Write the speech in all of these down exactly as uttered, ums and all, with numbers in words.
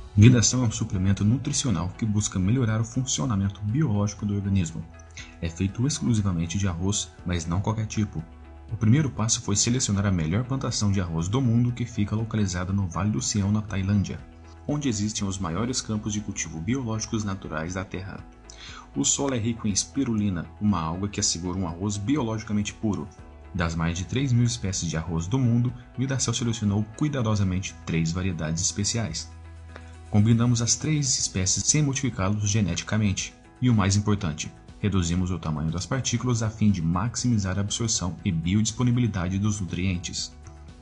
Vidacel é um suplemento nutricional que busca melhorar o funcionamento biológico do organismo. É feito exclusivamente de arroz, mas não qualquer tipo. O primeiro passo foi selecionar a melhor plantação de arroz do mundo, que fica localizada no Vale do Sião, na Tailândia, onde existem os maiores campos de cultivo biológicos naturais da Terra. O solo é rico em espirulina, uma alga que assegura um arroz biologicamente puro. Das mais de três mil espécies de arroz do mundo, Vidacel selecionou cuidadosamente três variedades especiais. Combinamos as três espécies sem modificá-los geneticamente. E o mais importante, reduzimos o tamanho das partículas a fim de maximizar a absorção e biodisponibilidade dos nutrientes.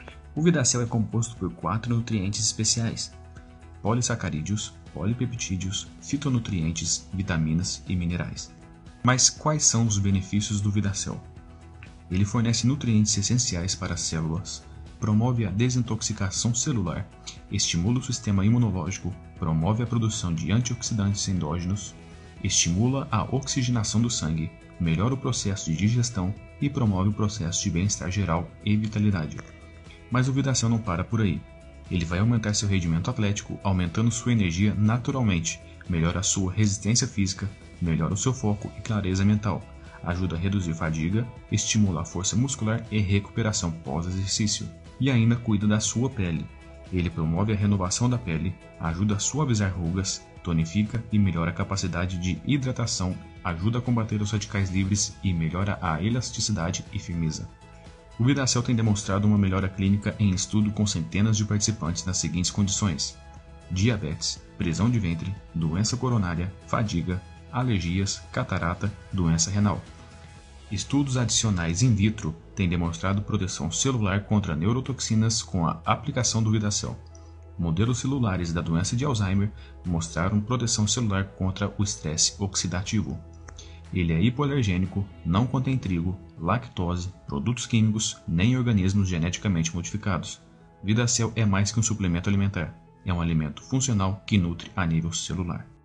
O Vidacel é composto por quatro nutrientes especiais: polissacarídeos, polipeptídeos, fitonutrientes, vitaminas e minerais. Mas quais são os benefícios do Vidacel? Ele fornece nutrientes essenciais para as células, promove a desintoxicação celular, estimula o sistema imunológico, promove a produção de antioxidantes endógenos, estimula a oxigenação do sangue, melhora o processo de digestão e promove o processo de bem-estar geral e vitalidade. Mas o Vidacel não para por aí. Ele vai aumentar seu rendimento atlético, aumentando sua energia naturalmente, melhora a sua resistência física, melhora o seu foco e clareza mental, ajuda a reduzir fadiga, estimula a força muscular e recuperação pós-exercício, e ainda cuida da sua pele. Ele promove a renovação da pele, ajuda a suavizar rugas, tonifica e melhora a capacidade de hidratação, ajuda a combater os radicais livres e melhora a elasticidade e firmeza. O Vidacel tem demonstrado uma melhora clínica em estudo com centenas de participantes nas seguintes condições: diabetes, prisão de ventre, doença coronária, fadiga, alergias, catarata, doença renal. Estudos adicionais in vitro têm demonstrado proteção celular contra neurotoxinas com a aplicação do Vidacel. Modelos celulares da doença de Alzheimer mostraram proteção celular contra o estresse oxidativo. Ele é hipoalergênico, não contém trigo, lactose, produtos químicos, nem organismos geneticamente modificados. Vidacel é mais que um suplemento alimentar. É um alimento funcional que nutre a nível celular.